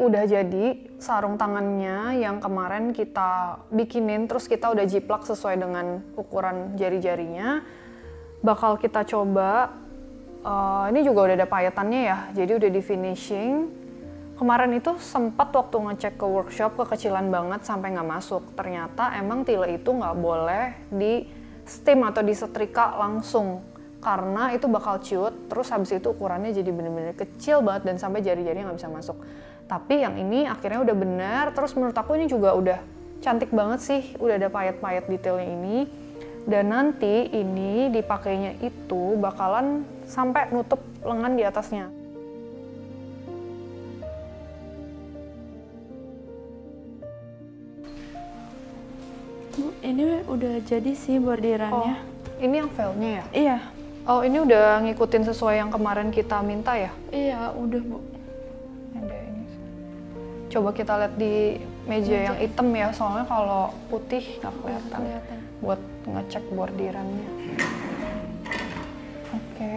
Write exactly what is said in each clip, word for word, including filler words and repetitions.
udah jadi sarung tangannya yang kemarin kita bikinin, terus kita udah jiplak sesuai dengan ukuran jari-jarinya. Bakal kita coba, uh, ini juga udah ada payetannya ya, jadi udah di finishing. Kemarin itu sempat waktu ngecek ke workshop kekecilan banget sampai nggak masuk. Ternyata emang tile itu nggak boleh di steam atau disetrika langsung. Karena itu bakal ciut, terus habis itu ukurannya jadi bener-bener kecil banget dan sampai jari-jarinya nggak bisa masuk. Tapi yang ini akhirnya udah bener, terus menurut aku ini juga udah cantik banget sih, udah ada payet-payet detailnya ini. Dan nanti ini dipakainya itu bakalan sampai nutup lengan di atasnya. Bu, ini udah jadi sih bordirannya. Oh, ini yang velnya ya? Iya. Oh, ini udah ngikutin sesuai yang kemarin kita minta ya? Iya, udah Bu. Ada ini. Coba kita lihat di meja, meja yang hitam ya, soalnya kalau putih nggak kelihatan. kelihatan. Buat ngecek bordirannya. Oke.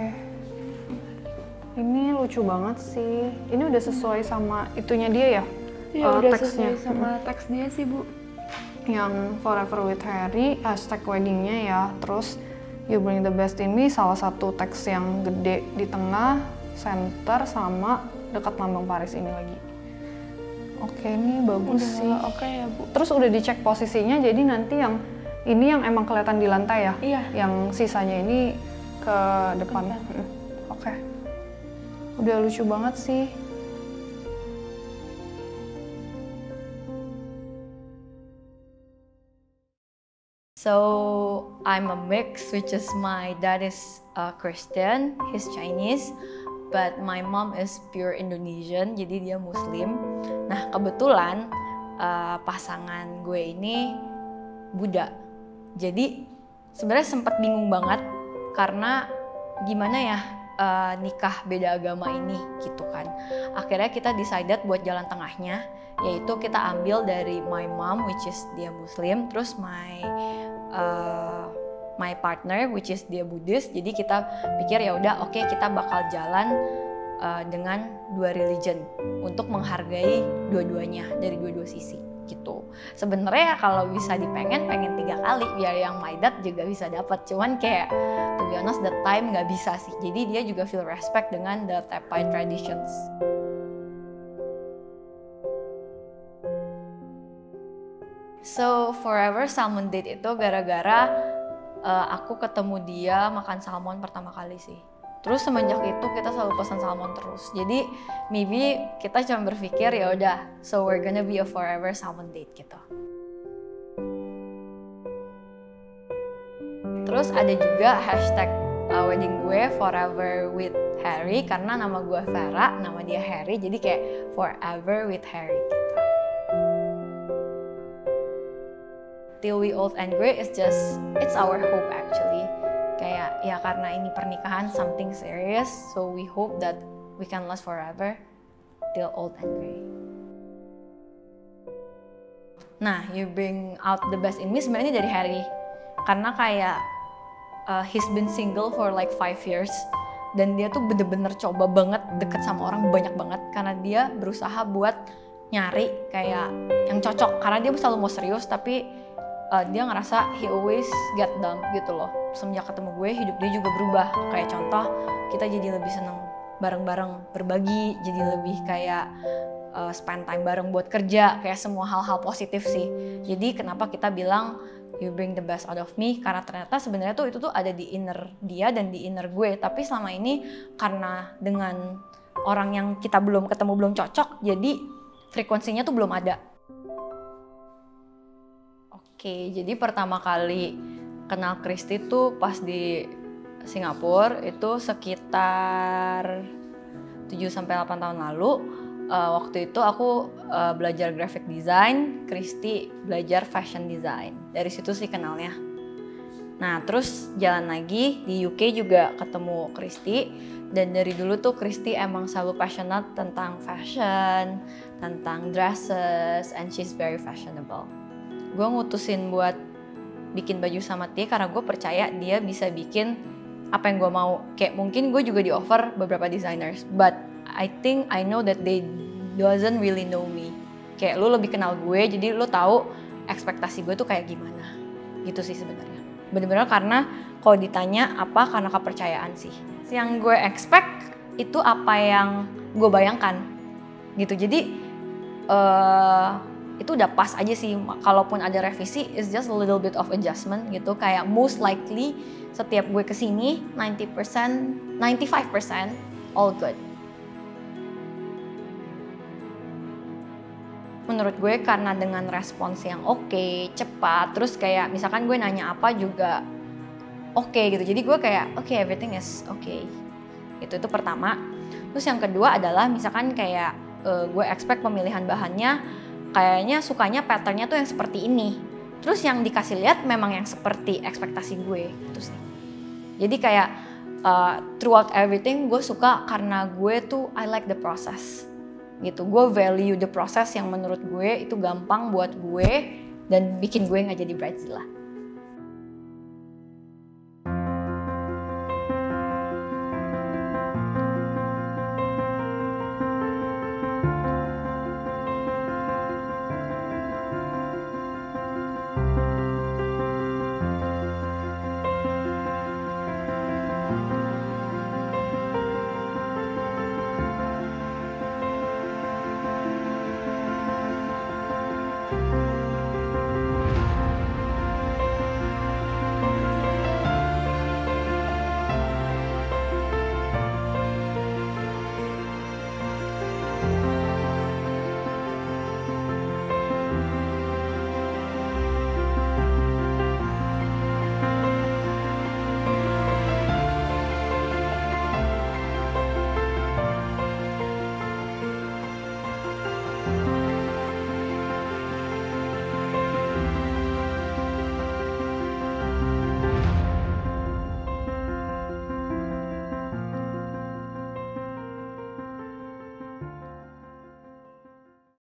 Ini lucu banget sih. Ini udah sesuai sama itunya dia ya? Iya, uh, udah teksnya. sesuai sama teks dia sih Bu. Yang Forever with Harry, hashtag weddingnya ya, terus You Bring the Best ini salah satu teks yang gede di tengah, center, sama dekat lambang Paris ini lagi. Oke, ini bagus udah sih. Oke ya Bu. Terus udah dicek posisinya, jadi nanti yang ini yang emang kelihatan di lantai ya? Iya. Yang sisanya ini ke depan. Hmm. Oke. Udah lucu banget sih. So I'm a mix, which is my dad is uh, Christian, he's Chinese, but my mom is pure Indonesian, jadi dia Muslim. Nah kebetulan uh, pasangan gue ini Buddha, jadi sebenarnya sempat bingung banget karena gimana ya uh, nikah beda agama ini gitu kan. Akhirnya kita decided buat jalan tengahnya, yaitu kita ambil dari my mom, which is dia Muslim, terus my Uh, my partner which is dia Buddhist, jadi kita pikir ya udah oke okay, kita bakal jalan uh, dengan dua religion untuk menghargai dua-duanya dari dua-dua sisi gitu. Sebenarnya kalau bisa dipengen pengen tiga kali biar yang my dad juga bisa dapat, cuman kayak to be honest the time nggak bisa sih, jadi dia juga feel respect dengan the Tepai traditions. So forever salmon date itu gara-gara uh, aku ketemu dia makan salmon pertama kali sih. Terus semenjak itu kita selalu pesan salmon terus. Jadi maybe kita cuma berpikir ya udah, so we're gonna be a forever salmon date gitu. Terus ada juga hashtag uh, wedding gue forever with Harry karena nama gue Vera, nama dia Harry, jadi kayak forever with Harry gitu. Till we old and grey is just, it's our hope actually. Kayak ya karena ini pernikahan something serious, so we hope that we can last forever till old and grey. Nah, You Bring Out the Best in Me sebenarnya dari Harry. Karena kayak uh, he's been single for like five years. Dan dia tuh bener-bener coba banget deket sama orang banyak banget. Karena dia berusaha buat nyari kayak yang cocok. Karena dia selalu mau serius tapi Uh, dia ngerasa he always get dumped gitu loh. Semenjak ketemu gue, hidup dia juga berubah. Kayak contoh, kita jadi lebih seneng bareng-bareng berbagi, jadi lebih kayak uh, spend time bareng buat kerja, kayak semua hal-hal positif sih. Jadi kenapa kita bilang you bring the best out of me, karena ternyata sebenarnya tuh itu tuh ada di inner dia dan di inner gue. Tapi selama ini karena dengan orang yang kita belum ketemu, belum cocok, jadi frekuensinya tuh belum ada. Oke, jadi pertama kali kenal Kristi tuh pas di Singapura, itu sekitar tujuh sampai delapan tahun lalu. Uh, waktu itu aku uh, belajar graphic design, Kristi belajar fashion design. Dari situ sih kenalnya. Nah, terus jalan lagi di U K juga ketemu Kristi. Dan dari dulu tuh Kristi emang selalu passionate tentang fashion, tentang dresses, and she's very fashionable. Gue ngutusin buat bikin baju sama dia karena gue percaya dia bisa bikin apa yang gue mau. Kayak mungkin gue juga di offer beberapa designers, but I think I know that they doesn't really know me. Kayak lu lebih kenal gue, jadi lu tahu ekspektasi gue tuh kayak gimana. Gitu sih sebenarnya. Bener-bener karena kalau ditanya apa, karena kepercayaan sih. Yang gue expect itu apa yang gue bayangkan. Gitu. Jadi uh, itu udah pas aja sih. Kalaupun ada revisi, it's just a little bit of adjustment gitu. Kayak most likely setiap gue kesini ninety percent, ninety-five percent all good. Menurut gue karena dengan respons yang oke, okay, cepat, terus kayak misalkan gue nanya apa juga oke okay, gitu. Jadi gue kayak oke, okay, everything is oke. Okay. Itu itu pertama. Terus yang kedua adalah misalkan kayak uh, gue expect pemilihan bahannya kayaknya sukanya patternnya tuh yang seperti ini. Terus yang dikasih lihat memang yang seperti ekspektasi gue gitu sih. Jadi kayak uh, throughout everything gue suka karena gue tuh I like the process. Gitu, gue value the process yang menurut gue itu gampang buat gue dan bikin gue nggak jadi bridezilla.